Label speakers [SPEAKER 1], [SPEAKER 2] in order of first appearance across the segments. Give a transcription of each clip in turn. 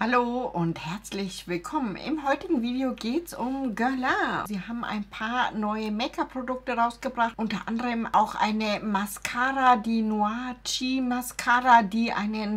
[SPEAKER 1] Hallo und herzlich willkommen. Im heutigen Video geht es um Guerlain. Sie haben ein paar neue Make-up-Produkte rausgebracht, unter anderem auch eine Mascara, die Noir Chi Mascara, die einen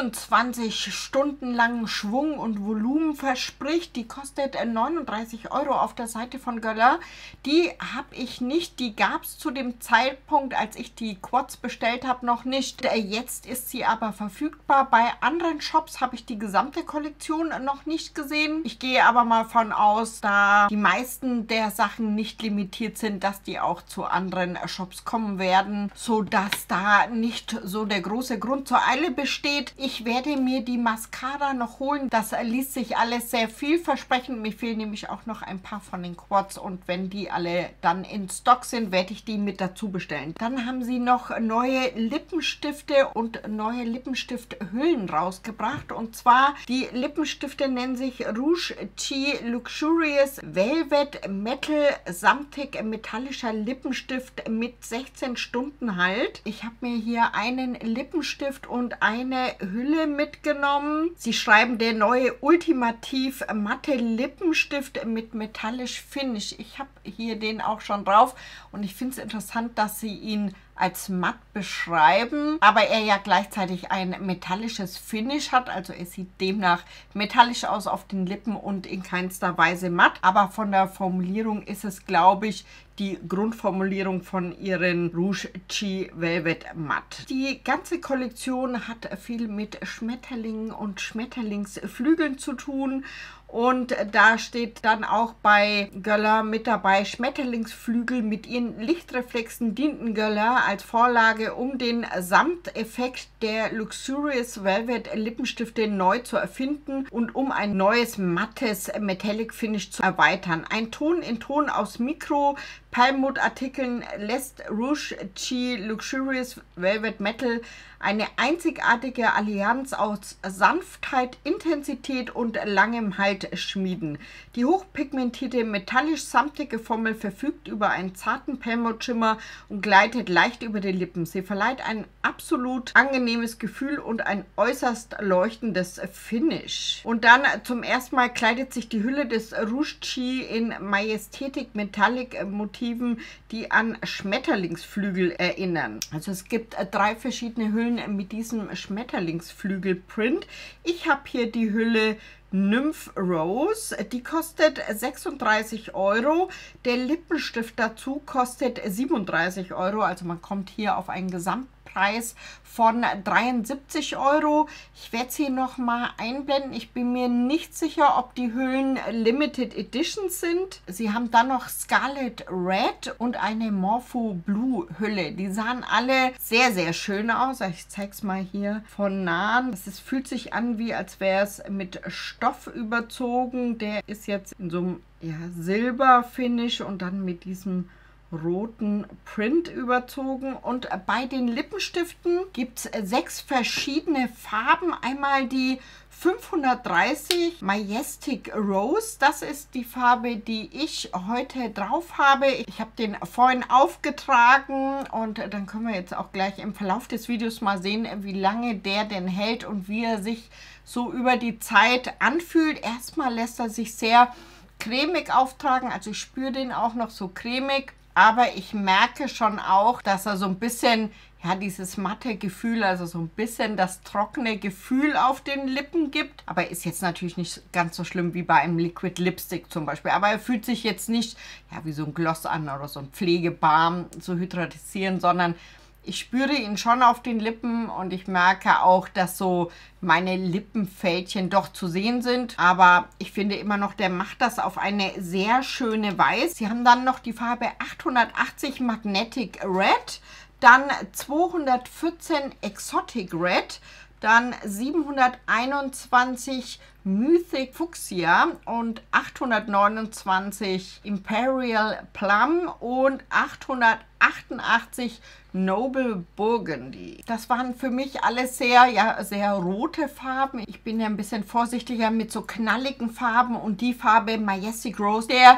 [SPEAKER 1] 24 Stunden langen Schwung und Volumen verspricht. Die kostet 39 Euro auf der Seite von Guerlain. Die habe ich nicht, die gab es zu dem Zeitpunkt, als ich die Quads bestellt habe, noch nicht. Jetzt ist sie aber verfügbar. Bei anderen Shops habe ich die gesamte Kollektion noch nicht gesehen. Ich gehe aber mal von aus, da die meisten der Sachen nicht limitiert sind, dass die auch zu anderen Shops kommen werden, sodass da nicht so der große Grund zur Eile besteht. Ich werde mir die Mascara noch holen. Das liest sich alles sehr vielversprechend. Mir fehlen nämlich auch noch ein paar von den Quads und wenn die alle dann in Stock sind, werde ich die mit dazu bestellen. Dann haben sie noch neue Lippenstifte und neue Lippenstifthüllen rausgebracht, und zwar die Lippenstifte nennen sich Rouge Chi Luxurious Velvet Metal samtig metallischer Lippenstift mit 16 Stunden Halt. Ich habe mir hier einen Lippenstift und eine Hülle mitgenommen. Sie schreiben, der neue ultimativ matte Lippenstift mit metallisch Finish. Ich habe hier den auch schon drauf und ich finde es interessant, dass sie ihn als matt beschreiben, aber er ja gleichzeitig ein metallisches Finish hat, also es sieht demnach metallisch aus auf den Lippen und in keinster Weise matt, aber von der Formulierung ist es, glaube ich, die Grundformulierung von ihren Rouge Chi Velvet Matte. Die ganze Kollektion hat viel mit Schmetterlingen und Schmetterlingsflügeln zu tun. Und da steht dann auch bei Guerlain mit dabei, Schmetterlingsflügel mit ihren Lichtreflexen dienten Guerlain als Vorlage, um den Samteffekt der Luxurious Velvet Lippenstifte neu zu erfinden und um ein neues mattes Metallic Finish zu erweitern. Ein Ton in Ton aus Perlmuttartikeln lässt Rouge Chi Luxurious Velvet Metal eine einzigartige Allianz aus Sanftheit, Intensität und langem Halt schmieden. Die hochpigmentierte metallisch-samtige Formel verfügt über einen zarten Perlmuttschimmer und gleitet leicht über die Lippen. Sie verleiht ein absolut angenehmes Gefühl und ein äußerst leuchtendes Finish. Und dann zum ersten Mal kleidet sich die Hülle des Rouge Chi in Majestätik Metallic Motiven, die an Schmetterlingsflügel erinnern. Also es gibt 3 verschiedene Hüllen mit diesem Schmetterlingsflügel-Print. Ich habe hier die Hülle Nymph Rose, die kostet 36 Euro. Der Lippenstift dazu kostet 37 Euro, also man kommt hier auf einen Gesamtpreis von 73 Euro. Ich werde sie noch mal einblenden. Ich bin mir nicht sicher, ob die Hüllen Limited Edition sind. Sie haben dann noch Scarlet Red und eine Morpho Blue Hülle. Die sahen alle sehr, sehr schön aus. Ich zeige es mal hier von nahen. Es fühlt sich an, wie als wäre es mit Stoff überzogen. Der ist jetzt in so einem Silber-Finish und dann mit diesem roten Print überzogen. Und bei den Lippenstiften gibt es 6 verschiedene Farben. Einmal die 530 Majestic Rose. Das ist die Farbe, die ich heute drauf habe. Ich habe den vorhin aufgetragen und dann können wir jetzt auch gleich im Verlauf des Videos mal sehen, wie lange der denn hält und wie er sich so über die Zeit anfühlt. Erstmal lässt er sich sehr cremig auftragen, also ich spüre den auch noch so cremig. Aber ich merke schon auch, dass er so ein bisschen, dieses matte Gefühl, also so ein bisschen das trockene Gefühl auf den Lippen gibt. Aber ist jetzt natürlich nicht ganz so schlimm wie bei einem Liquid Lipstick zum Beispiel. Aber er fühlt sich jetzt nicht wie so ein Gloss an oder so ein Pflegebalm zu hydratisieren, sondern ich spüre ihn schon auf den Lippen und ich merke auch, dass so meine Lippenfältchen doch zu sehen sind. Aber ich finde immer noch, der macht das auf eine sehr schöne Weise. Sie haben dann noch die Farbe 880 Magnetic Red, dann 214 Exotic Red, dann 721 Mythic Fuchsia und 829 Imperial Plum und 888 Noble Burgundy. Das waren für mich alles sehr rote Farben. Ich bin ja ein bisschen vorsichtiger mit so knalligen Farben und die Farbe Majestic Rose, der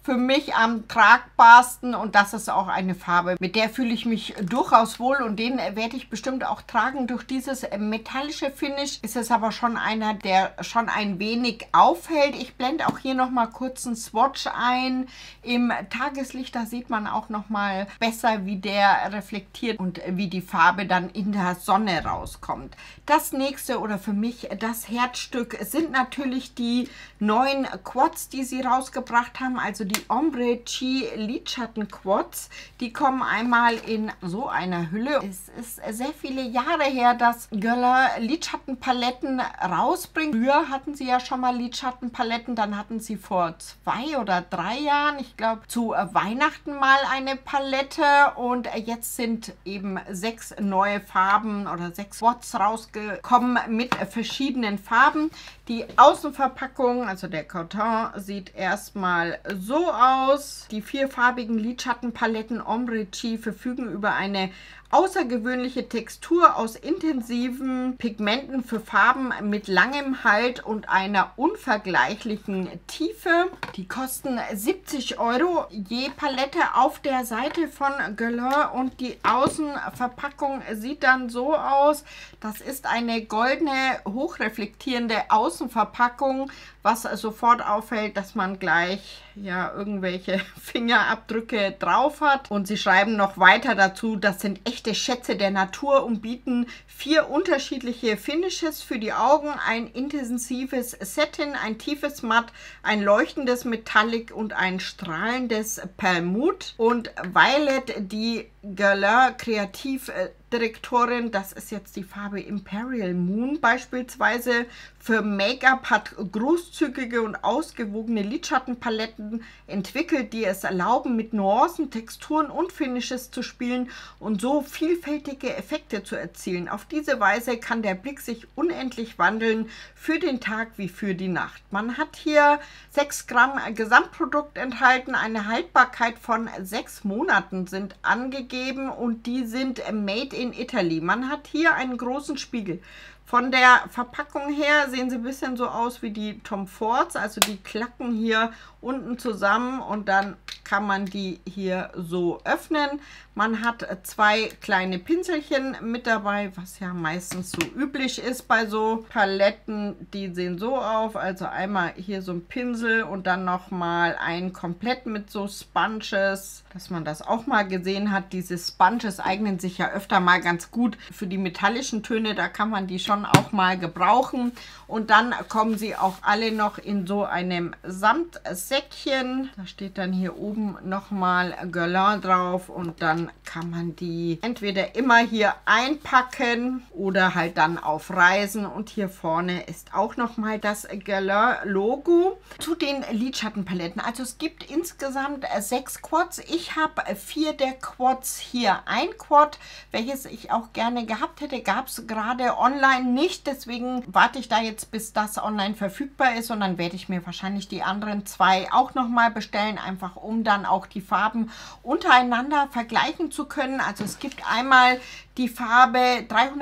[SPEAKER 1] für mich am tragbarsten und das ist auch eine Farbe, mit der fühle ich mich durchaus wohl und den werde ich bestimmt auch tragen. Durch dieses metallische Finish ist es aber schon einer, der schon ein wenig auffällt. Ich blende auch hier nochmal kurz einen Swatch ein. Im Tageslicht, da sieht man auch nochmal besser, wie der reflektiert und wie die Farbe dann in der Sonne rauskommt. Das nächste oder für mich das Herzstück sind natürlich die neuen Quads, die sie rausgebracht haben, also die Ombre Chi Lidschatten Quads. Die kommen einmal in so einer Hülle. Es ist sehr viele Jahre her, dass Guerlain Lidschattenpaletten rausbringt. Früher hatten sie ja schon mal Lidschattenpaletten, dann hatten sie vor 2 oder 3 Jahren, ich glaube zu Weihnachten mal eine Palette und jetzt sind eben 6 neue Farben oder 6 Quads rausgekommen mit verschiedenen Farben. Die Außenverpackung, also der Karton, sieht erstmal so aus. Die 4farbigen Lidschattenpaletten Ombre Chi verfügen über eine außergewöhnliche Textur aus intensiven Pigmenten für Farben mit langem Halt und einer unvergleichlichen Tiefe. Die kosten 70 € je Palette auf der Seite von Guerlain und die Außenverpackung sieht dann so aus. Das ist eine goldene, hochreflektierende Außenverpackung, was sofort auffällt, dass man gleich ja irgendwelche Fingerabdrücke drauf hat. Und sie schreiben noch weiter dazu, das sind echte Schätze der Natur und bieten 4 unterschiedliche Finishes für die Augen. Ein intensives Satin, ein tiefes Matt, ein leuchtendes Metallic und ein strahlendes Perlmutt. Und Violet, die Guerlain Kreativdirektorin, das ist jetzt die Farbe Imperial Moon beispielsweise, für Make-up hat großzügige und ausgewogene Lidschattenpaletten entwickelt, die es erlauben, mit Nuancen, Texturen und Finishes zu spielen und so vielfältige Effekte zu erzielen. Auf diese Weise kann der Blick sich unendlich wandeln, für den Tag wie für die Nacht. Man hat hier 6 Gramm Gesamtprodukt enthalten, eine Haltbarkeit von 6 Monaten sind angegeben und die sind made in Italy. Man hat hier einen großen Spiegel. Von der Verpackung her sehen sie ein bisschen so aus wie die Tom Fords, also die klacken hier unten zusammen und dann kann man die hier so öffnen. Man hat 2 kleine Pinselchen mit dabei, was ja meistens so üblich ist bei so Paletten. Die sehen so auf, also einmal hier so ein Pinsel und dann nochmal ein komplett mit so Sponges, dass man das auch mal gesehen hat. Diese Sponges eignen sich ja öfter mal ganz gut für die metallischen Töne, da kann man die schon auch mal gebrauchen. Und dann kommen sie auch alle noch in so einem Samtsäckchen. Da steht dann hier oben nochmal Guerlain drauf und dann kann man die entweder immer hier einpacken oder halt dann auf Reisen. Und hier vorne ist auch nochmal das Guerlain Logo. Zu den Lidschattenpaletten. Also es gibt insgesamt 6 Quads. Ich habe 4 der Quads hier. Ein Quad, welches ich auch gerne gehabt hätte, gab es gerade online nicht. Deswegen warte ich da jetzt, bis das online verfügbar ist. Und dann werde ich mir wahrscheinlich die anderen 2 auch nochmal bestellen. Einfach um dann auch die Farben untereinander vergleichen zu können. Also es gibt einmal die Farbe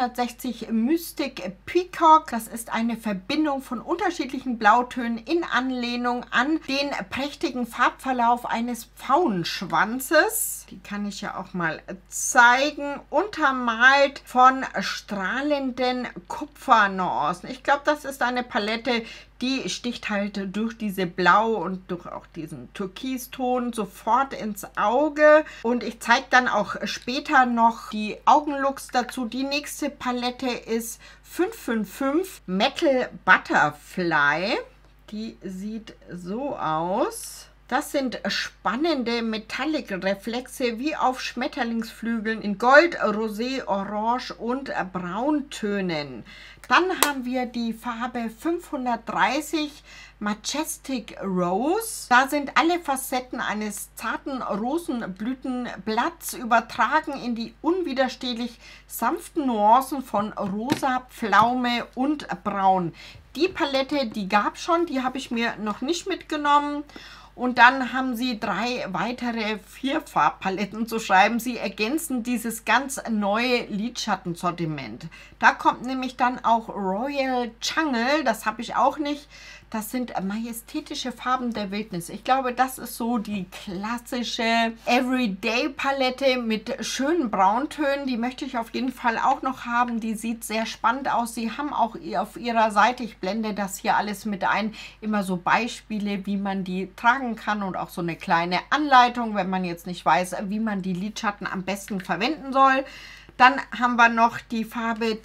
[SPEAKER 1] 360 Mystic Peacock. Das ist eine Verbindung von unterschiedlichen Blautönen in Anlehnung an den prächtigen Farbverlauf eines Pfauenschwanzes. Die kann ich ja auch mal zeigen. Untermalt von strahlenden Kupfernuancen. Ich glaube, das ist eine Palette, die sticht halt durch diese Blau und durch auch diesen Türkiston sofort ins Auge. Und ich zeige dann auch später noch die Augenlooks dazu. Die nächste Palette ist 555 Metal Butterfly. Die sieht so aus. Das sind spannende Metallic-Reflexe wie auf Schmetterlingsflügeln in Gold, Rosé, Orange und Brauntönen. Dann haben wir die Farbe 530 Majestic Rose. Da sind alle Facetten eines zarten Rosenblütenblatts übertragen in die unwiderstehlich sanften Nuancen von Rosa, Pflaume und Braun. Die Palette, die gab es schon, die habe ich mir noch nicht mitgenommen. Und dann haben sie 3 weitere 4 Farbpaletten zu schreiben. Sie ergänzen dieses ganz neue Lidschattensortiment. Da kommt nämlich dann auch Royal Jungle, das habe ich auch nicht. Das sind majestätische Farben der Wildnis. Ich glaube, das ist so die klassische Everyday-Palette mit schönen Brauntönen. Die möchte ich auf jeden Fall auch noch haben. Die sieht sehr spannend aus. Sie haben auch auf ihrer Seite, ich blende das hier alles mit ein, immer so Beispiele, wie man die tragen kann und auch so eine kleine Anleitung, wenn man jetzt nicht weiß, wie man die Lidschatten am besten verwenden soll. Dann haben wir noch die Farbe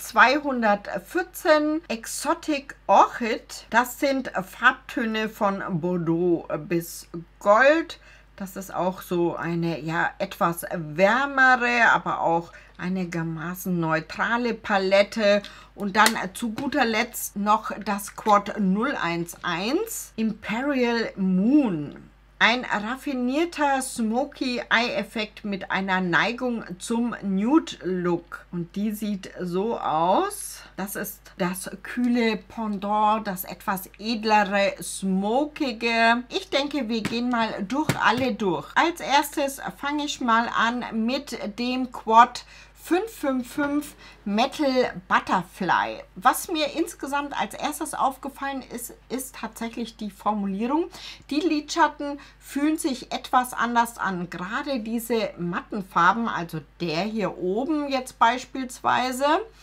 [SPEAKER 1] 214 Exotic Orchid. Das sind Farbtöne von Bordeaux bis Gold. Das ist auch so eine ja etwas wärmere, aber auch einigermaßen neutrale Palette. Und dann zu guter Letzt noch das Quad 011 Imperial Moon. Ein raffinierter Smoky Eye Effekt mit einer Neigung zum Nude Look. Und die sieht so aus. Das ist das kühle Pendant, das etwas edlere, smokige. Ich denke, wir gehen mal alle durch. Als erstes fange ich mal an mit dem Quad 555 Metal Butterfly. Was mir insgesamt als erstes aufgefallen ist, ist tatsächlich die Formulierung. Die Lidschatten fühlen sich etwas anders an. Gerade diese matten Farben, also der hier oben jetzt beispielsweise,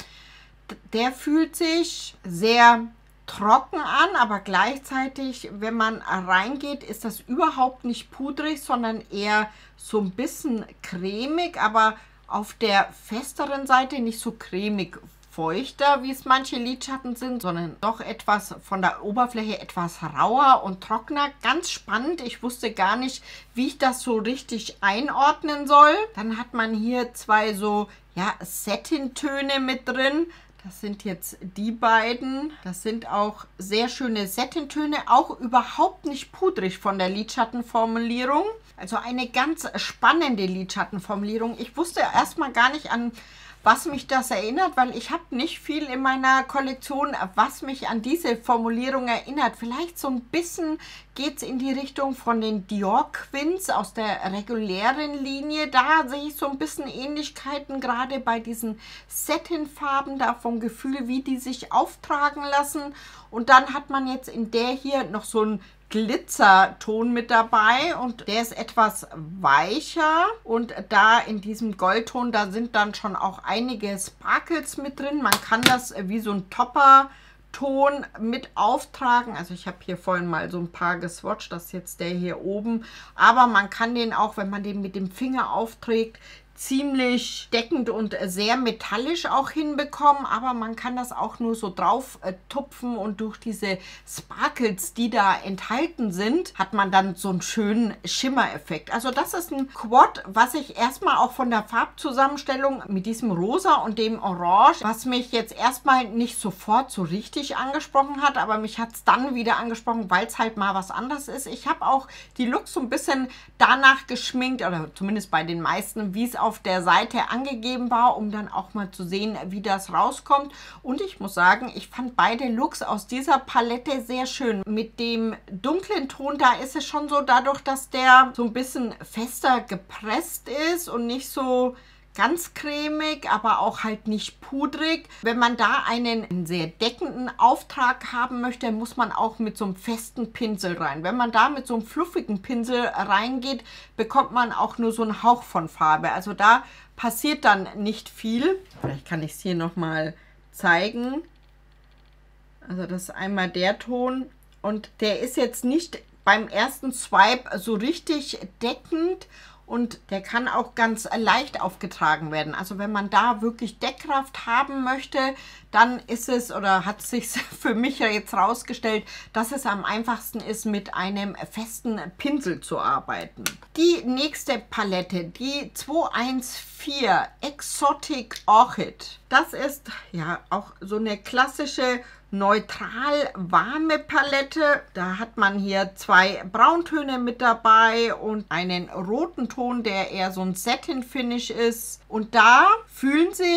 [SPEAKER 1] der fühlt sich sehr trocken an, aber gleichzeitig, wenn man reingeht, ist das überhaupt nicht pudrig, sondern eher so ein bisschen cremig, aber auf der festeren Seite nicht so cremig feuchter, wie es manche Lidschatten sind, sondern doch etwas von der Oberfläche etwas rauer und trockener. Ganz spannend. Ich wusste gar nicht, wie ich das so richtig einordnen soll. Dann hat man hier 2 so ja, Satin-Töne mit drin. Das sind jetzt die beiden. Das sind auch sehr schöne Satin-Töne, auch überhaupt nicht pudrig von der Lidschattenformulierung. Also eine ganz spannende Lidschattenformulierung. Ich wusste erstmal gar nicht, an was mich das erinnert, weil ich habe nicht viel in meiner Kollektion, was mich an diese Formulierung erinnert. Vielleicht so ein bisschen geht es in die Richtung von den Dior Quins aus der regulären Linie. Da sehe ich so ein bisschen Ähnlichkeiten, gerade bei diesen Satin-Farben, da vom Gefühl, wie die sich auftragen lassen. Und dann hat man jetzt in der hier noch so ein Glitzerton mit dabei und der ist etwas weicher und da in diesem Goldton, da sind dann schon auch einige Sparkles mit drin. Man kann das wie so ein Topper-Ton mit auftragen. Also ich habe hier vorhin mal so ein paar geswatcht, das ist jetzt der hier oben. Aber man kann den auch, wenn man den mit dem Finger aufträgt, ziemlich deckend und sehr metallisch auch hinbekommen, aber man kann das auch nur so drauf tupfen und durch diese Sparkles, die da enthalten sind, hat man dann so einen schönen Schimmereffekt. Also das ist ein Quad, was ich erstmal auch von der Farbzusammenstellung mit diesem Rosa und dem Orange, was mich jetzt erstmal nicht sofort so richtig angesprochen hat, aber mich hat es dann wieder angesprochen, weil es halt mal was anderes ist. Ich habe auch die Looks so ein bisschen danach geschminkt, oder zumindest bei den meisten, wie es auf der Seite angegeben war, um dann auch mal zu sehen, wie das rauskommt. Und ich muss sagen, ich fand beide Looks aus dieser Palette sehr schön. Mit dem dunklen Ton, da ist es schon so, dadurch, dass der so ein bisschen fester gepresst ist und nicht so ganz cremig, aber auch halt nicht pudrig. Wenn man da einen sehr deckenden Auftrag haben möchte, muss man auch mit so einem festen Pinsel rein. Wenn man da mit so einem fluffigen Pinsel reingeht, bekommt man auch nur so einen Hauch von Farbe. Also da passiert dann nicht viel. Vielleicht kann ich es hier nochmal zeigen. Also das ist einmal der Ton und der ist jetzt nicht beim ersten Swipe so richtig deckend. Und der kann auch ganz leicht aufgetragen werden. Also wenn man da wirklich Deckkraft haben möchte, dann ist es, oder hat es sich für mich ja jetzt rausgestellt, dass es am einfachsten ist, mit einem festen Pinsel zu arbeiten. Die nächste Palette, die 214 Exotic Orchid. Das ist ja auch so eine klassische neutral warme Palette. Da hat man hier 2 Brauntöne mit dabei und einen roten Ton, der eher so ein Satin-Finish ist. Und da fühlen sich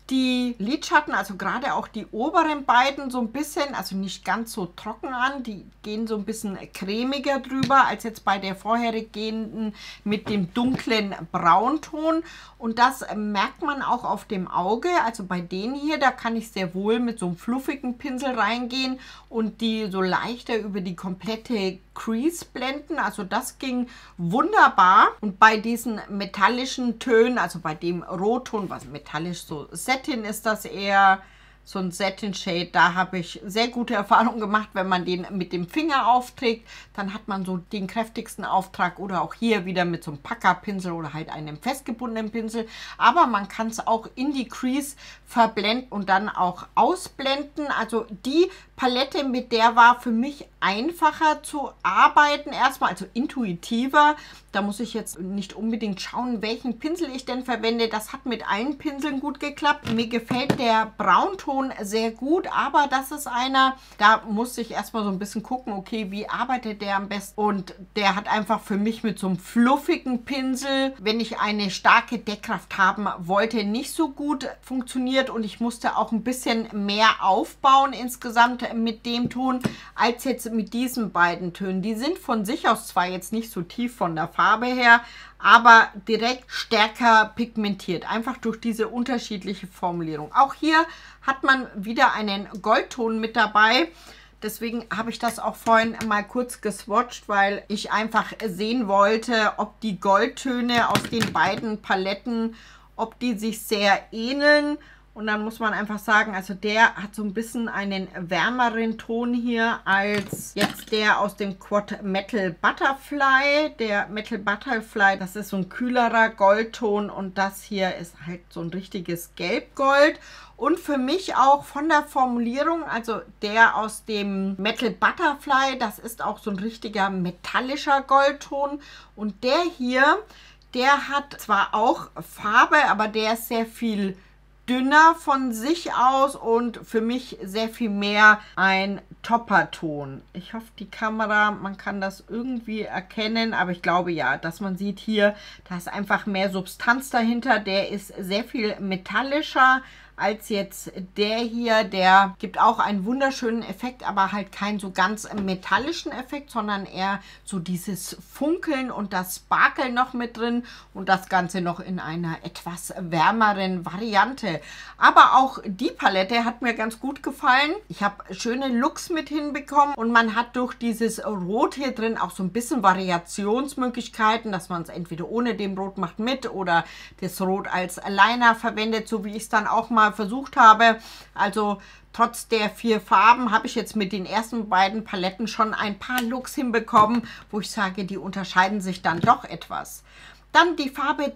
[SPEAKER 1] die Lidschatten, also gerade auch die oberen beiden, so ein bisschen, also nicht ganz so trocken an. Die gehen so ein bisschen cremiger drüber als jetzt bei der vorhergehenden mit dem dunklen Braunton. Und das merkt man auch auf dem Auge. Also bei denen hier, da kann ich sehr wohl mit so einem fluffigen Pinsel reingehen und die so leichter über die komplette Crease blenden. Also das ging wunderbar. Und bei diesen metallischen Tönen, also bei dem Rotton, was metallisch so Satin ist das eher, so ein Satin Shade, da habe ich sehr gute Erfahrungen gemacht, wenn man den mit dem Finger aufträgt, dann hat man so den kräftigsten Auftrag oder auch hier wieder mit so einem Packerpinsel oder halt einem festgebundenen Pinsel, aber man kann es auch in die Crease verblenden und dann auch ausblenden. Also die Palette, mit der war für mich einfacher zu arbeiten, erstmal, also intuitiver. Da muss ich jetzt nicht unbedingt schauen, welchen Pinsel ich denn verwende. Das hat mit allen Pinseln gut geklappt. Mir gefällt der Braunton sehr gut, aber das ist einer, da muss ich erstmal so ein bisschen gucken, okay, wie arbeitet der am besten? Und der hat einfach für mich mit so einem fluffigen Pinsel, wenn ich eine starke Deckkraft haben wollte, nicht so gut funktioniert und ich musste auch ein bisschen mehr aufbauen insgesamt mit dem Ton, als jetzt mit diesen beiden Tönen. Die sind von sich aus zwar jetzt nicht so tief von der Farbe her, aber direkt stärker pigmentiert, einfach durch diese unterschiedliche Formulierung. Auch hier hat man wieder einen Goldton mit dabei. Deswegen habe ich das auch vorhin mal kurz geswatcht, weil ich einfach sehen wollte, ob die Goldtöne aus den beiden Paletten, ob die sich sehr ähneln. Und dann muss man einfach sagen, also der hat so ein bisschen einen wärmeren Ton hier als jetzt der aus dem Quad Metal Butterfly. Der Metal Butterfly, das ist so ein kühlerer Goldton und das hier ist halt so ein richtiges Gelbgold. Und für mich auch von der Formulierung, also der aus dem Metal Butterfly, das ist auch so ein richtiger metallischer Goldton. Und der hier, der hat zwar auch Farbe, aber der ist sehr viel dünner von sich aus und für mich sehr viel mehr ein Topperton. Ich hoffe, die Kamera, man kann das irgendwie erkennen, aber ich glaube ja, dass man sieht hier, da ist einfach mehr Substanz dahinter. Der ist sehr viel metallischer als jetzt der hier. Der gibt auch einen wunderschönen Effekt, aber halt keinen so ganz metallischen Effekt, sondern eher so dieses Funkeln und das Sparkeln noch mit drin und das Ganze noch in einer etwas wärmeren Variante. Aber auch die Palette hat mir ganz gut gefallen. Ich habe schöne Looks mit hinbekommen und man hat durch dieses Rot hier drin auch so ein bisschen Variationsmöglichkeiten, dass man es entweder ohne dem Rot macht mit oder das Rot als Liner verwendet, so wie ich es dann auch mal versucht habe. Also trotz der 4 Farben habe ich jetzt mit den ersten beiden Paletten schon ein paar Looks hinbekommen, wo ich sage, die unterscheiden sich dann doch etwas. Dann die Farbe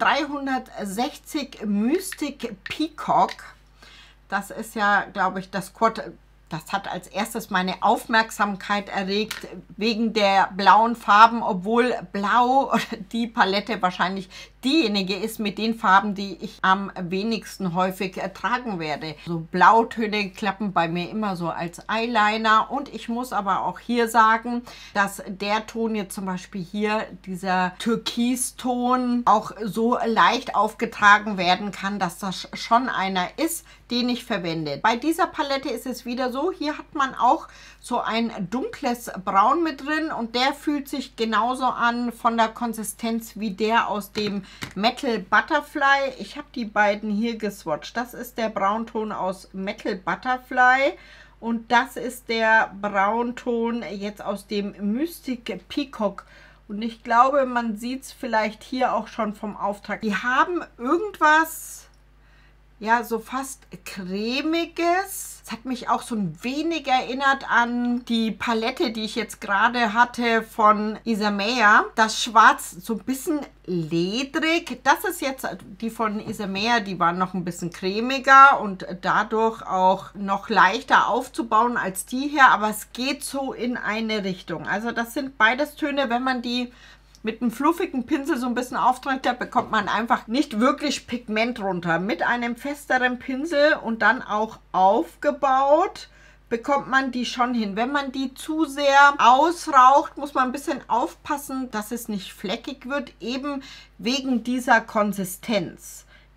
[SPEAKER 1] 360 Mystic Peacock. Das ist ja, glaube ich, das Quad. Das hat als erstes meine Aufmerksamkeit erregt wegen der blauen Farben, obwohl Blau oder die Palette wahrscheinlich diejenige ist mit den Farben, die ich am wenigsten häufig tragen werde. So Blautöne klappen bei mir immer so als Eyeliner und ich muss aber auch hier sagen, dass der Ton jetzt zum Beispiel hier, dieser Türkiston, auch so leicht aufgetragen werden kann, dass das schon einer ist, den ich verwende. Bei dieser Palette ist es wieder so, hier hat man auch so ein dunkles Braun mit drin und der fühlt sich genauso an von der Konsistenz wie der aus dem Metal Butterfly. Ich habe die beiden hier geswatcht. Das ist der Braunton aus Metal Butterfly und das ist der Braunton jetzt aus dem Mystic Peacock. Und ich glaube, man sieht es vielleicht hier auch schon vom Auftrag. Die haben irgendwas, ja, so fast cremiges. Es hat mich auch so ein wenig erinnert an die Palette, die ich jetzt gerade hatte von Isamaya. Das Schwarz so ein bisschen ledrig. Das ist jetzt die von Isamaya, die waren noch ein bisschen cremiger und dadurch auch noch leichter aufzubauen als die hier. Aber es geht so in eine Richtung. Also das sind beides Töne, wenn man die mit einem fluffigen Pinsel so ein bisschen aufträgt, da bekommt man einfach nicht wirklich Pigment runter. Mit einem festeren Pinsel und dann auch aufgebaut bekommt man die schon hin. Wenn man die zu sehr ausraucht, muss man ein bisschen aufpassen, dass es nicht fleckig wird, eben wegen dieser Konsistenz.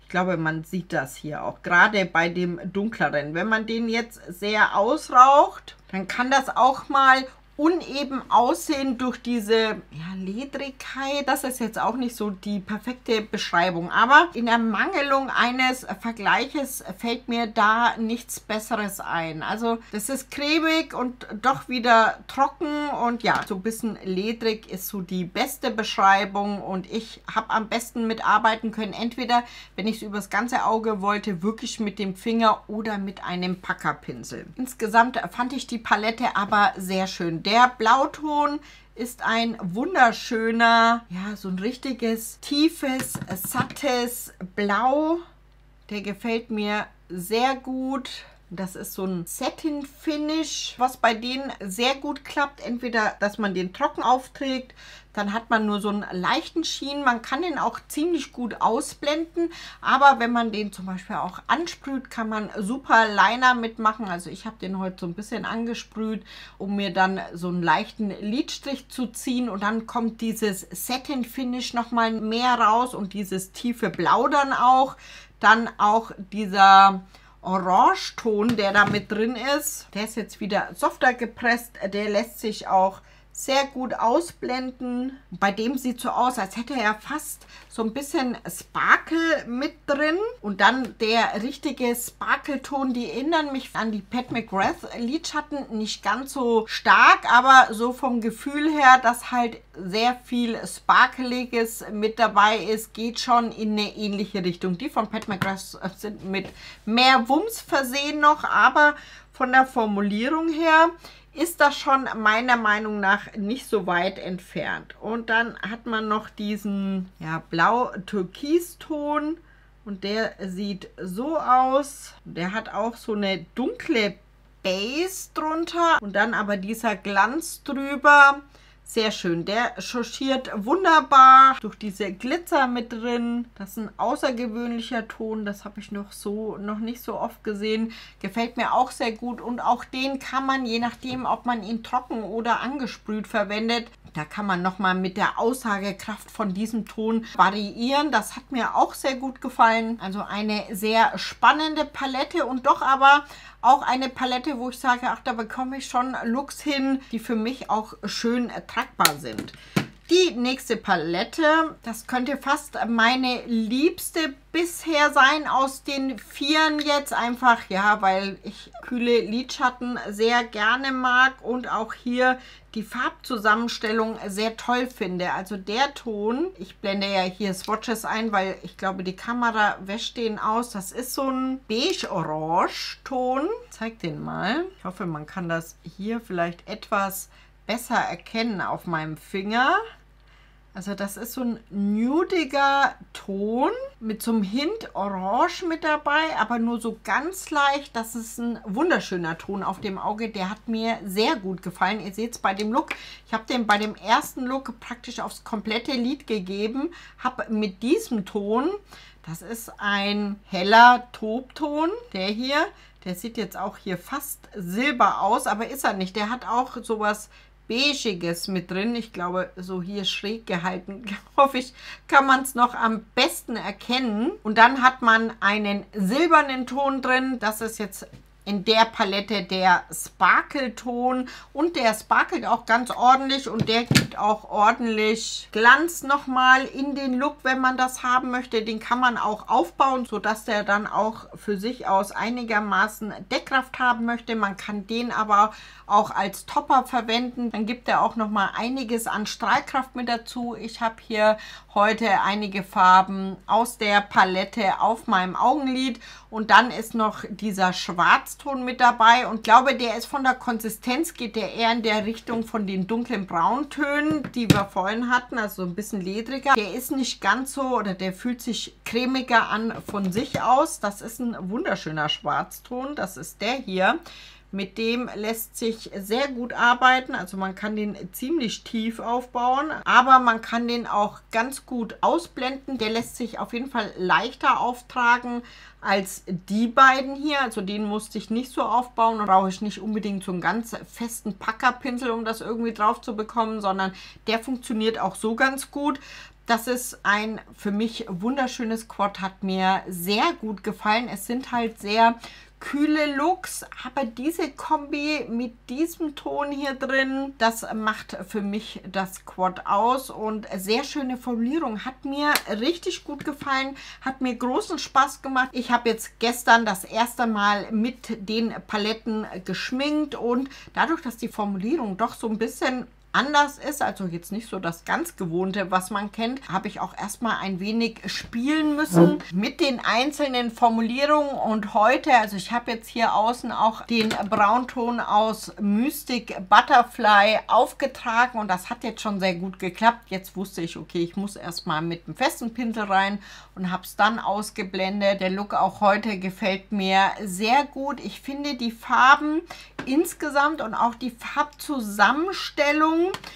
[SPEAKER 1] Ich glaube, man sieht das hier auch, gerade bei dem dunkleren. Wenn man den jetzt sehr ausraucht, dann kann das auch mal uneben aussehen durch diese Ledrigkeit. Das ist jetzt auch nicht so die perfekte Beschreibung, aber in Ermangelung eines Vergleiches fällt mir da nichts Besseres ein. Also das ist cremig und doch wieder trocken und ja, so ein bisschen ledrig ist so die beste Beschreibung und ich habe am besten mitarbeiten können, entweder, wenn ich es übers ganze Auge wollte, wirklich mit dem Finger oder mit einem Packerpinsel. Insgesamt fand ich die Palette aber sehr schön. Der Blauton ist ein wunderschöner, ja, so ein richtiges, tiefes, sattes Blau. Der gefällt mir sehr gut. Das ist so ein Satin-Finish, was bei denen sehr gut klappt. Entweder, dass man den trocken aufträgt, dann hat man nur so einen leichten Sheen. Man kann den auch ziemlich gut ausblenden, aber wenn man den zum Beispiel auch ansprüht, kann man super Liner mitmachen. Also ich habe den heute so ein bisschen angesprüht, um mir dann so einen leichten Lidstrich zu ziehen und dann kommt dieses Satin-Finish nochmal mehr raus und dieses tiefe Blau dann auch. Dann auch dieser Orangeton, der da mit drin ist. Der ist jetzt wieder softer gepresst. Der lässt sich auch sehr gut ausblenden. Bei dem sieht so aus, als hätte er fast so ein bisschen Sparkle mit drin. Und dann der richtige Sparkle-Ton, die erinnern mich an die Pat McGrath Lidschatten. Nicht ganz so stark, aber so vom Gefühl her, dass halt sehr viel Sparkeliges mit dabei ist, geht schon in eine ähnliche Richtung. Die von Pat McGrath sind mit mehr Wumms versehen noch, aber von der Formulierung her ist das schon meiner Meinung nach nicht so weit entfernt. Und dann hat man noch diesen Blau-Türkis-Ton und der sieht so aus. Der hat auch so eine dunkle Base drunter und dann aber dieser Glanz drüber. Sehr schön. Der chauschiert wunderbar durch diese Glitzer mit drin. Das ist ein außergewöhnlicher Ton. Das habe ich noch nicht so oft gesehen. Gefällt mir auch sehr gut. Und auch den kann man, je nachdem, ob man ihn trocken oder angesprüht verwendet, da kann man nochmal mit der Aussagekraft von diesem Ton variieren. Das hat mir auch sehr gut gefallen. Also eine sehr spannende Palette und doch aber auch eine Palette, wo ich sage, ach, da bekomme ich schon Looks hin, die für mich auch schön tragbar sind. Die nächste Palette, das könnte fast meine liebste bisher sein aus den Vieren jetzt. Einfach, ja, weil ich kühle Lidschatten sehr gerne mag und auch hier die Farbzusammenstellung sehr toll finde. Also der Ton, ich blende ja hier Swatches ein, weil ich glaube, die Kamera wäscht den aus. Das ist so ein beige-orange-Ton. Ich zeige den mal. Ich hoffe, man kann das hier vielleicht etwas besser erkennen auf meinem Finger. Also das ist so ein nudiger Ton mit so einem Hint Orange mit dabei, aber nur so ganz leicht. Das ist ein wunderschöner Ton auf dem Auge. Der hat mir sehr gut gefallen. Ihr seht es bei dem Look. Ich habe den bei dem ersten Look praktisch aufs komplette Lid gegeben. Habe mit diesem Ton, das ist ein heller Taubton, der hier. Der sieht jetzt auch hier fast silber aus, aber ist er nicht. Der hat auch sowas Beigiges mit drin. Ich glaube, so hier schräg gehalten, hoffe ich, kann man es noch am besten erkennen. Und dann hat man einen silbernen Ton drin. Das ist jetzt in der Palette der Sparkle-Ton und der sparkelt auch ganz ordentlich und der gibt auch ordentlich Glanz nochmal in den Look, wenn man das haben möchte. Den kann man auch aufbauen, sodass der dann auch für sich aus einigermaßen Deckkraft haben möchte. Man kann den aber auch als Topper verwenden. Dann gibt er auch nochmal einiges an Strahlkraft mit dazu. Ich habe hier heute einige Farben aus der Palette auf meinem Augenlid und dann ist noch dieser Schwarzton mit dabei und glaube, der ist von der Konsistenz, geht der eher in der Richtung von den dunklen Brauntönen, die wir vorhin hatten, also so ein bisschen ledriger. Der ist nicht ganz so oder der fühlt sich cremiger an von sich aus. Das ist ein wunderschöner Schwarzton, das ist der hier. Mit dem lässt sich sehr gut arbeiten, also man kann den ziemlich tief aufbauen, aber man kann den auch ganz gut ausblenden. Der lässt sich auf jeden Fall leichter auftragen als die beiden hier, also den musste ich nicht so aufbauen und brauche ich nicht unbedingt so einen ganz festen Packerpinsel, um das irgendwie drauf zu bekommen, sondern der funktioniert auch so ganz gut. Das ist ein für mich wunderschönes Quad, hat mir sehr gut gefallen. Es sind halt sehr kühle Looks, aber diese Kombi mit diesem Ton hier drin, das macht für mich das Quad aus und sehr schöne Formulierung. Hat mir richtig gut gefallen, hat mir großen Spaß gemacht. Ich habe jetzt gestern das erste Mal mit den Paletten geschminkt und dadurch, dass die Formulierung doch so ein bisschen anders ist, also jetzt nicht so das ganz Gewohnte, was man kennt, habe ich auch erstmal ein wenig spielen müssen mit den einzelnen Formulierungen. Und heute, also ich habe jetzt hier außen auch den Braunton aus Mystic Butterfly aufgetragen und das hat jetzt schon sehr gut geklappt. Jetzt wusste ich, okay, ich muss erstmal mit einem festen Pinsel rein und habe es dann ausgeblendet. Der Look auch heute gefällt mir sehr gut. Ich finde die Farben insgesamt und auch die Farbzusammenstellung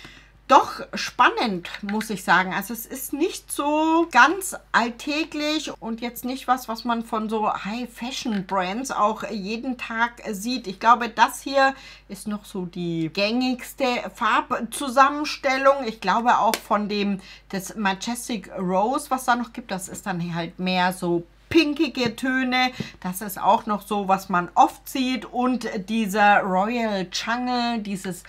[SPEAKER 1] doch spannend, muss ich sagen. Also es ist nicht so ganz alltäglich und jetzt nicht was man von so High-Fashion-Brands auch jeden Tag sieht. Ich glaube, das hier ist noch so die gängigste Farbzusammenstellung. Ich glaube auch von des Majestic Rose, was da noch gibt, das ist dann halt mehr so pinkige Töne. Das ist auch noch so, was man oft sieht. Und dieser Royal Jungle, dieses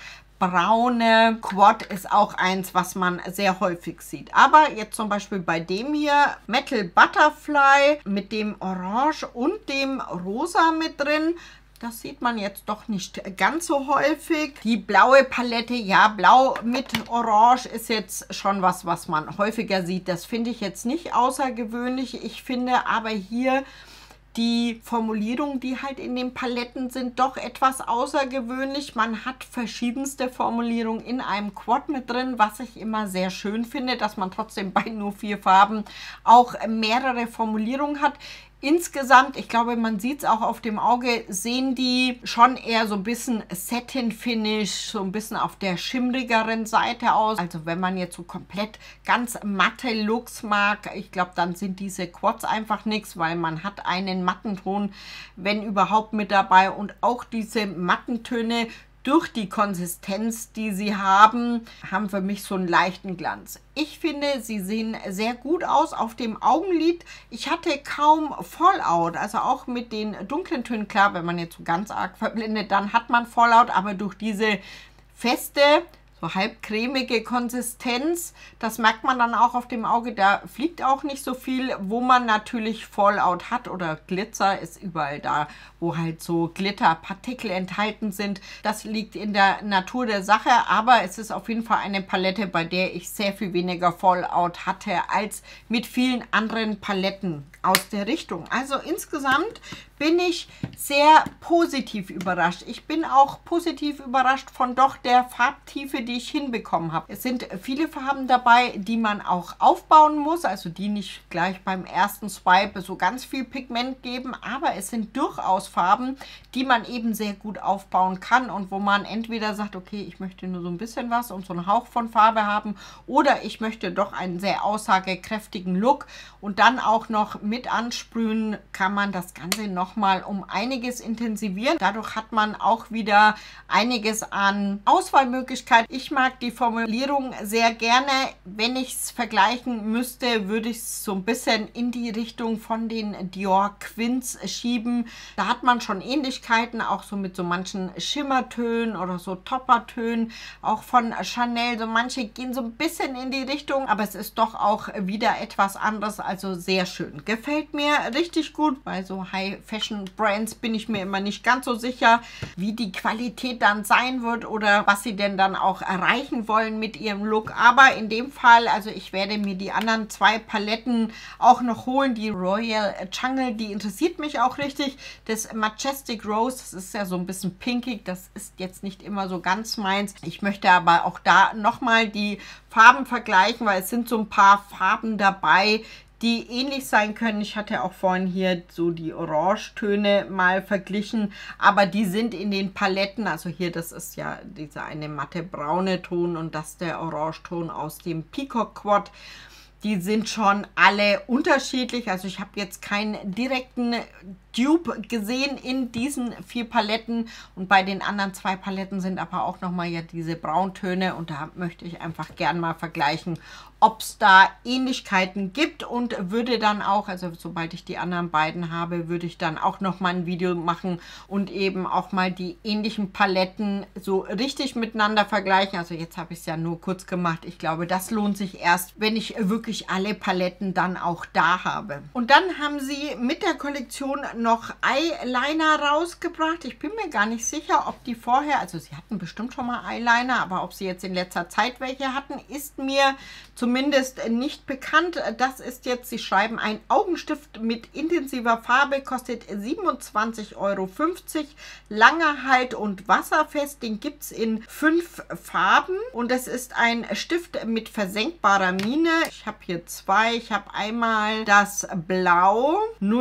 [SPEAKER 1] braune Quad ist auch eins, was man sehr häufig sieht. Aber jetzt zum Beispiel bei dem hier, Metal Butterfly mit dem Orange und dem Rosa mit drin, das sieht man jetzt doch nicht ganz so häufig. Die blaue Palette, ja, blau mit Orange ist jetzt schon was man häufiger sieht. Das finde ich jetzt nicht außergewöhnlich. Ich finde aber hier die Formulierungen, die halt in den Paletten sind, doch etwas außergewöhnlich. Man hat verschiedenste Formulierungen in einem Quad mit drin, was ich immer sehr schön finde, dass man trotzdem bei nur 4 Farben auch mehrere Formulierungen hat. Insgesamt, ich glaube, man sieht es auch auf dem Auge, sehen die schon eher so ein bisschen Satin-Finish, so ein bisschen auf der schimmrigeren Seite aus. Also wenn man jetzt so komplett ganz matte Looks mag, ich glaube, dann sind diese Quads einfach nichts, weil man hat einen matten Ton, wenn überhaupt, mit dabei. Und auch diese matten Töne durch die Konsistenz, die sie haben für mich so einen leichten Glanz. Ich finde, sie sehen sehr gut aus auf dem Augenlid. Ich hatte kaum Fallout, also auch mit den dunklen Tönen. Klar, wenn man jetzt so ganz arg verblendet, dann hat man Fallout, aber durch diese feste, so halb cremige Konsistenz, das merkt man dann auch auf dem Auge, da fliegt auch nicht so viel. Wo man natürlich Fallout hat oder Glitzer, ist überall da, wo halt so Glitterpartikel enthalten sind. Das liegt in der Natur der Sache, aber es ist auf jeden Fall eine Palette, bei der ich sehr viel weniger Fallout hatte als mit vielen anderen Paletten aus der Richtung. Also insgesamt bin ich sehr positiv überrascht. Ich bin auch positiv überrascht von doch der Farbtiefe, die ich hinbekommen habe. Es sind viele Farben dabei, die man auch aufbauen muss, also die nicht gleich beim ersten Swipe so ganz viel Pigment geben, aber es sind durchaus Farben, die man eben sehr gut aufbauen kann und wo man entweder sagt, okay, ich möchte nur so ein bisschen was und so einen Hauch von Farbe haben, oder ich möchte doch einen sehr aussagekräftigen Look und dann auch noch mit ansprühen, kann man das Ganze nochmal um einiges intensivieren. Dadurch hat man auch wieder einiges an Auswahlmöglichkeiten. Ich mag die Formulierung sehr gerne. Wenn ich es vergleichen müsste, würde ich es so ein bisschen in die Richtung von den Dior Quints schieben. Da hat man schon Ähnlichkeiten, auch so mit so manchen Schimmertönen oder so Toppertönen. Auch von Chanel, so manche gehen so ein bisschen in die Richtung, aber es ist doch auch wieder etwas anderes, also sehr schön. Gefällt mir richtig gut. Bei so High-Fashion-Brands bin ich mir immer nicht ganz so sicher, wie die Qualität dann sein wird oder was sie denn dann auch erreichen wollen mit ihrem Look. Aber in dem Fall, also ich werde mir die anderen 2 Paletten auch noch holen. Die Royal Jungle, die interessiert mich auch richtig. Das Majestic Rose, das ist ja so ein bisschen pinkig. Das ist jetzt nicht immer so ganz meins. Ich möchte aber auch da nochmal die Farben vergleichen, weil es sind so ein paar Farben dabei, die ähnlich sein können. Ich hatte auch vorhin hier so die Orangetöne mal verglichen, aber die sind in den Paletten, also hier, das ist ja dieser eine matte braune Ton und das der Orangeton aus dem Peacock Quad. die sind schon alle unterschiedlich. Also ich habe jetzt keinen direkten Dupe gesehen in diesen 4 Paletten und bei den anderen 2 Paletten sind aber auch nochmal ja diese Brauntöne und da möchte ich einfach gern mal vergleichen, ob es da Ähnlichkeiten gibt und würde dann auch, also sobald ich die anderen beiden habe, würde ich dann auch nochmal ein Video machen und eben auch mal die ähnlichen Paletten so richtig miteinander vergleichen. Also jetzt habe ich es ja nur kurz gemacht. Ich glaube, das lohnt sich erst, wenn ich wirklich alle Paletten dann auch da habe. Und dann haben sie mit der Kollektion noch Eyeliner rausgebracht. Ich bin mir gar nicht sicher, ob die vorher, also sie hatten bestimmt schon mal Eyeliner, aber ob sie jetzt in letzter Zeit welche hatten, ist mir zumindest nicht bekannt. Das ist jetzt, sie schreiben, ein Augenstift mit intensiver Farbe, kostet 27,50 Euro. Langer Halt und wasserfest. Den gibt es in 5 Farben und es ist ein Stift mit versenkbarer Mine. Ich habe hier 2. Ich habe einmal das Blau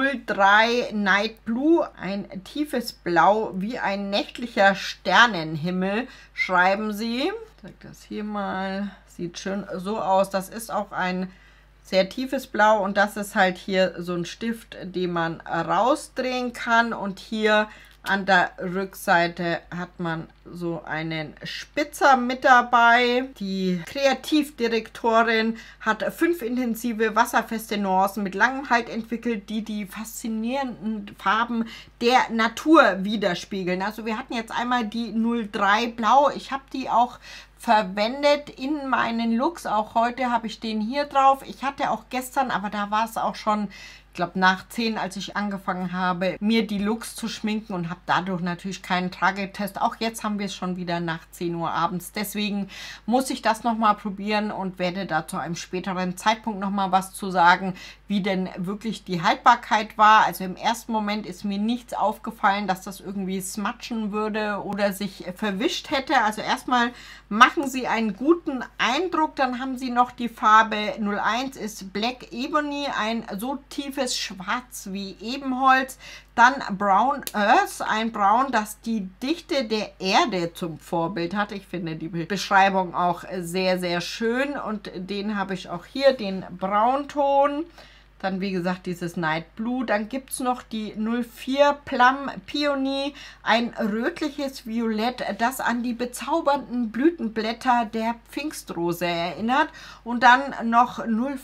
[SPEAKER 1] 03 Night Blue, ein tiefes Blau wie ein nächtlicher Sternenhimmel, schreiben sie. Ich zeige das hier mal. Sieht schön so aus. Das ist auch ein sehr tiefes Blau und das ist halt hier so ein Stift, den man rausdrehen kann und hier an der Rückseite hat man so einen Spitzer mit dabei. Die Kreativdirektorin hat 5 intensive wasserfeste Nuancen mit langem Halt entwickelt, die die faszinierenden Farben der Natur widerspiegeln. Also wir hatten jetzt einmal die 03 Blau. Ich habe die auch verwendet in meinen Looks. Auch heute habe ich den hier drauf. Ich hatte auch gestern, aber da war es auch schon, ich glaube nach 10, als ich angefangen habe, mir die Looks zu schminken und habe dadurch natürlich keinen Tragetest. Auch jetzt haben wir es schon wieder nach 10 Uhr abends. Deswegen muss ich das nochmal probieren und werde da zu einem späteren Zeitpunkt nochmal was zu sagen, wie denn wirklich die Haltbarkeit war. Also im ersten Moment ist mir nichts aufgefallen, dass das irgendwie smatschen würde oder sich verwischt hätte. Also erstmal machen sie einen guten Eindruck. Dann haben sie noch die Farbe 01, ist Black Ebony, ein so tiefes Schwarz wie Ebenholz. Dann Brown Earth, ein Braun, das die Dichte der Erde zum Vorbild hat. Ich finde die Beschreibung auch sehr, sehr schön und den habe ich auch hier, den Braunton. Dann, wie gesagt, dieses Night Blue. Dann gibt es noch die 04 Plum Peony, ein rötliches Violett, das an die bezaubernden Blütenblätter der Pfingstrose erinnert. Und dann noch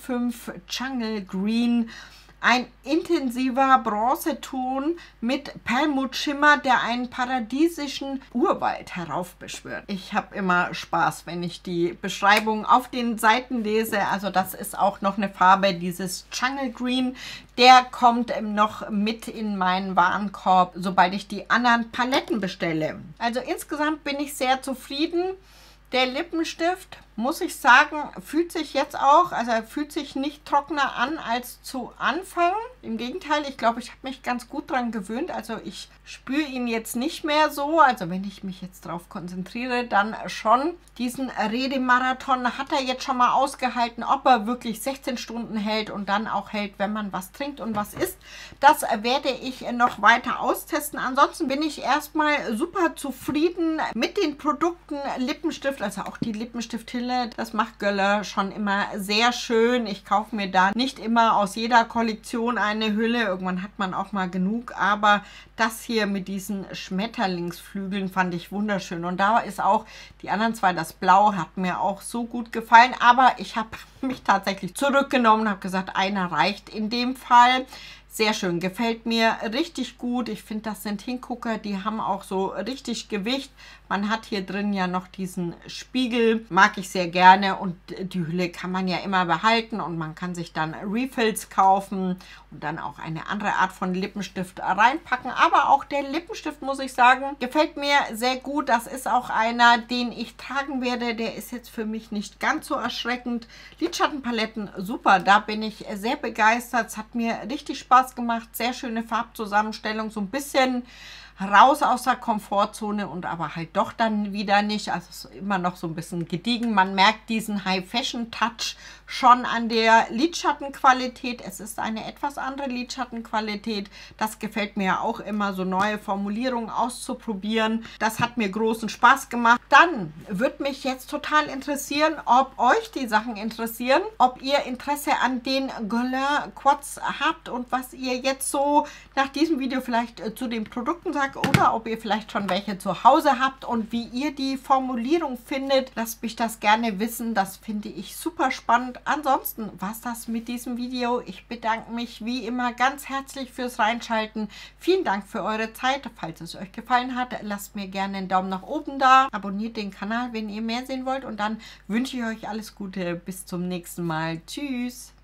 [SPEAKER 1] 05 Jungle Green, ein intensiver Bronzeton mit Perlmuttschimmer, der einen paradiesischen Urwald heraufbeschwört. Ich habe immer Spaß, wenn ich die Beschreibung auf den Seiten lese. Also das ist auch noch eine Farbe, dieses Jungle Green. Der kommt noch mit in meinen Warenkorb, sobald ich die anderen Paletten bestelle. Also insgesamt bin ich sehr zufrieden. Der Lippenstift, muss ich sagen, fühlt sich jetzt auch, also er fühlt sich nicht trockener an als zu Anfang. Im Gegenteil, ich glaube, ich habe mich ganz gut dran gewöhnt. Also ich spüre ihn jetzt nicht mehr so. Also wenn ich mich jetzt darauf konzentriere, dann schon. Diesen Redemarathon hat er jetzt schon mal ausgehalten, ob er wirklich 16 Stunden hält und dann auch hält, wenn man was trinkt und was isst. Das werde ich noch weiter austesten. Ansonsten bin ich erstmal super zufrieden mit den Produkten Lippenstift, also auch die Lippenstift-Hille. Das macht Göller schon immer sehr schön. Ich kaufe mir da nicht immer aus jeder Kollektion eine Hülle. Irgendwann hat man auch mal genug. Aber das hier mit diesen Schmetterlingsflügeln fand ich wunderschön. Und da ist auch die anderen 2, das Blau hat mir auch so gut gefallen. Aber ich habe mich tatsächlich zurückgenommen und habe gesagt, einer reicht in dem Fall. Sehr schön, gefällt mir richtig gut. Ich finde, das sind Hingucker, die haben auch so richtig Gewicht. Man hat hier drin ja noch diesen Spiegel, mag ich sehr gerne und die Hülle kann man ja immer behalten und man kann sich dann Refills kaufen und dann auch eine andere Art von Lippenstift reinpacken. Aber auch der Lippenstift, muss ich sagen, gefällt mir sehr gut. Das ist auch einer, den ich tragen werde. Der ist jetzt für mich nicht ganz so erschreckend. Lidschattenpaletten, super, da bin ich sehr begeistert. Es hat mir richtig Spaß gemacht. Sehr schöne Farbzusammenstellung, so ein bisschen raus aus der Komfortzone und aber halt doch dann wieder nicht. Also es ist immer noch so ein bisschen gediegen. Man merkt diesen High-Fashion-Touch schon an der Lidschattenqualität. Es ist eine etwas andere Lidschattenqualität. Das gefällt mir ja auch immer, so neue Formulierungen auszuprobieren. Das hat mir großen Spaß gemacht. Dann würde mich jetzt total interessieren, ob euch die Sachen interessieren, ob ihr Interesse an den Guerlain Quads habt und was ihr jetzt so nach diesem Video vielleicht zu den Produkten sagt oder ob ihr vielleicht schon welche zu Hause habt und wie ihr die Formulierung findet. Lasst mich das gerne wissen. Das finde ich super spannend. Ansonsten war es das mit diesem Video. Ich bedanke mich wie immer ganz herzlich fürs Reinschalten. Vielen Dank für eure Zeit. Falls es euch gefallen hat, lasst mir gerne einen Daumen nach oben da. Abonniert den Kanal, wenn ihr mehr sehen wollt. Und dann wünsche ich euch alles Gute. Bis zum nächsten Mal. Tschüss.